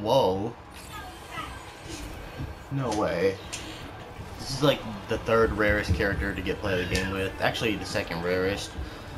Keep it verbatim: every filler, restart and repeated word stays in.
Whoa. No way. This is like the third rarest character to get play of the game with. Actually, the second rarest.